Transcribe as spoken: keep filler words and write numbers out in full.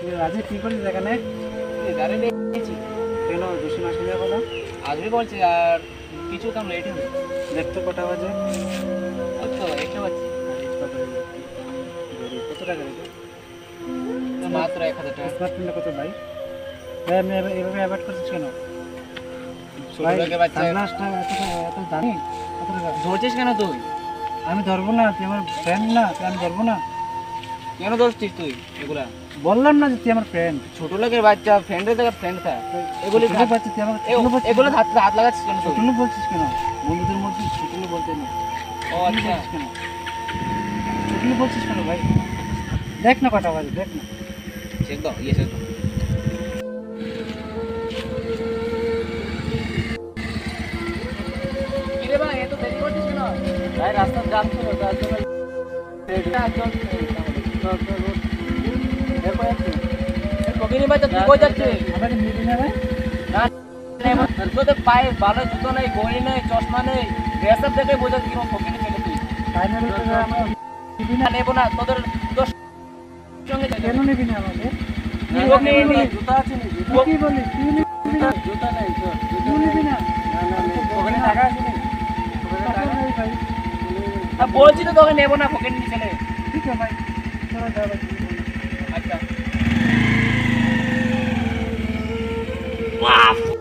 রাজি কি করিস এখানে? গাড়ি নিয়েছি। কেন বেশি মাস নিয়ে বলো? আসবে বলছি আর কিছু কাম লেট হবে। দেখতে কটা বাজে? ওই তো একটা বাজছে। কত টাকা রেখে? মাত্র এক হাজার টাকা। স্মার্টফোনটা কত ভাই? ভাই আমি এভাবে এভাবে অ্যাভয়েড করছিস কেন? ছোট লোকের বাচ্চা। সানগ্লাসটা এত এত দামি কত টাকা? ধরছিস কেন তুই? আমি ধরবো না, তুই আমার ফ্রেন্ড না, তুই আমি ধরবো না। কেন ধরছিস তুই এগুলা? বললাম না যে তুই আমার ফ্রেন্ড। ছোট লোকের বাচ্চা, ফ্রেন্ডের জায়গা ফ্রেন্ড থা। এগুলি ছোট বাচ্চা, তুই আমার ছোট বলছিস এগুলো কেন? হাত হাত লাগাচ্ছিস কেন তুই? ছোট বলছিস কেন? বন্ধুদের মধ্যে ছোট বলতে নেই। ও আচ্ছা। বলছিস কেন? ছোট বলছিস কেন ভাই? দেখ না কটা বাজে, দেখ না। চেক দাও, ইয়ে চেক দাও। কিরে ভাই এত দেরি করছিস কেন? ভাই রাস্তা জাম ছিল, তার জন্য এটা চল চল, চল, রোড। এরপর যাচ্ছি। কবিনি বাচ্চা তুই কই যাচ্ছিস? আমাকে নিবি না ভাই? না তোদের পায়ে ভালো জুতো নেই, ঘড়ি নেই, চশমা নেই, ড্রেস আপ দেখে বোঝা কি ফকিনি ছেলে তুই। ফাইনালি তোরা আমার নিবি না? না নেবো না তোদের তোর সঙ্গে যাই। কেন নিবি না আমাকে? কি হোক নিয়ে নি। জুতা আছে নি? তুই কি বলিস? তুই নিবি না? জুতা নাই, তুই নিবি না? না, না, ওখানে টাকা আছে নি? ওখানে টাকা নেই ভাই। আর বলছি তো তোকে নেবো না ফকিনি ছেলে। ঠিক আছে ভাই, তোরা যা ভাই। আচ্ছা। বাহ